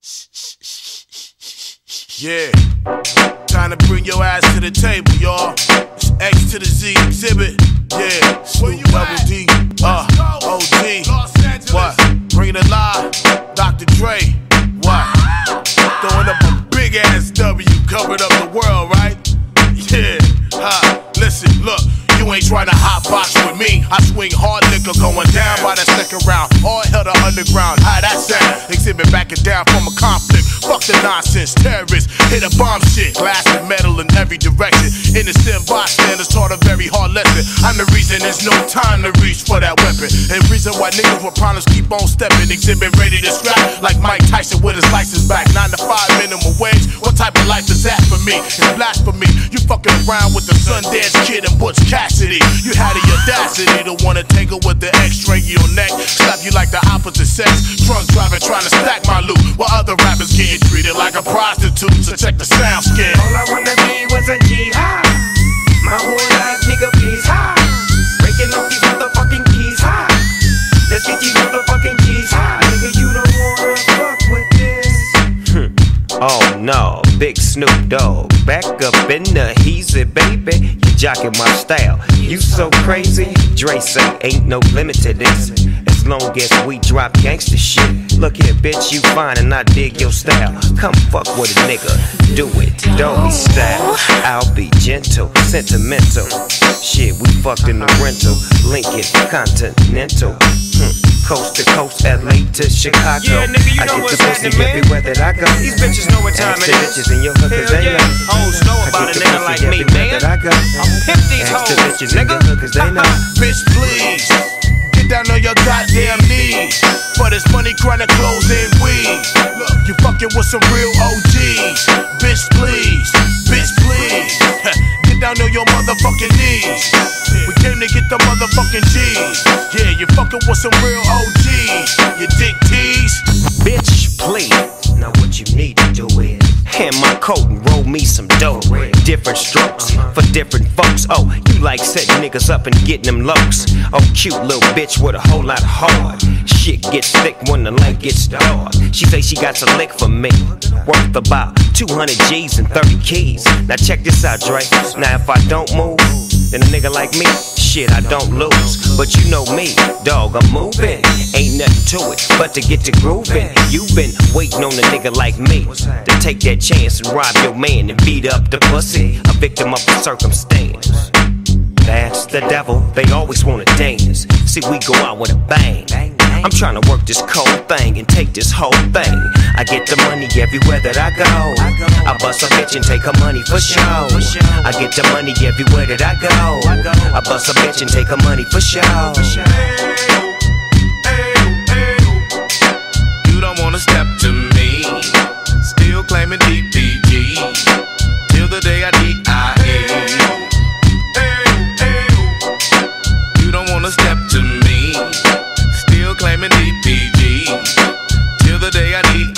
Yeah, time to bring your ass to the table, y'all. It's X to the Z, Xzibit. Yeah, Snoop Double D, OG. What? Bring it alive, Dr. Dre. What? Throwing up a big ass W, covered up the world, right? Yeah, listen, look. You ain't trying to hotbox with me. I swing hard liquor going down by the second round. All hell to underground. How that sound? Xzibit backing down from a conflict. Fuck the nonsense. Terrorists hit a bomb shit. Glass and metal in every direction. Innocent bystanders taught a very hard lesson. I'm the reason there's no time to reach for that weapon. And reason why niggas with problems keep on stepping. Xzibit ready to scrap like Mike Tyson with his license back. 9 to 5 minimum wage. What type of life is that for me? It's blasphemy. You fucking around with the Sundance Kid and Butch Cassidy. You had the audacity to wanna take her with the X-ray in your neck, slap you like the opposite sex, drunk driving trying to stack my loot, while other rappers getting treated like a prostitute. So check the sound skin. All I wanna be was a G high. My whole life, nigga, please high. Breaking off these motherfucking keys high. Let's get these motherfucking keys high. Nigga, you don't wanna fuck with this. Oh no, big Snoop Dogg, back up in the Xzibit, baby. You jocking my style, you so crazy. Dre say ain't no limit to this, as long as we drop gangsta shit. Look here, bitch, you fine and I dig your style. Come fuck with a nigga, do it, doggy style. I'll be gentle, sentimental. Shit, we fucked in the rental, Lincoln Continental. Coast to coast, LA to Chicago. Yeah, nigga, you know I get what's the pussy happening, man. everywhere that I go. These bitches know what time Ask it the is. bitches in your hookers, Hell they yeah. know. Hoes know I about a get the nigga pussy like me, everywhere man. that I go. I'm pimp these Ask the hoes, bitches in nigga. your hookers, they know. Bitch, please, get down on your goddamn knees. For this money, chronic clothes and weed. You fucking with some real OGs. Bitch, please, bitch, please. Get down on your motherfucking knees. We came to get the motherfucking G's. Yeah, you fucking with some real OGs. You dick tease. Bitch, please. Now what you need to do is hand my coat and roll me some dough. Different strokes for different folks. Oh, you like setting niggas up and getting them lows. Oh, cute little bitch with a whole lot of heart. Shit gets thick when the light gets dark. She say she got some lick for me, worth about 200 G's and 30 keys. Now check this out, Dre. Now if I don't move, then a nigga like me, shit, I don't lose. But you know me, dog, I'm moving. Ain't nothing to it but to get to grooving. You've been waiting on a nigga like me to take that chance and rob your man and beat up the pussy, a victim of the circumstance. That's the devil, they always wanna dance. See, we go out with a bang. I'm trying to work this cold thing and take this whole thing. I get the money everywhere that I go. I bust a bitch and take her money for show. I get the money everywhere that I go. I bust a bitch and take her money for show. You don't wanna step to me, still claiming DPG, till the day I DIE. You don't wanna step to me, still claiming DPG, till the day I DIE.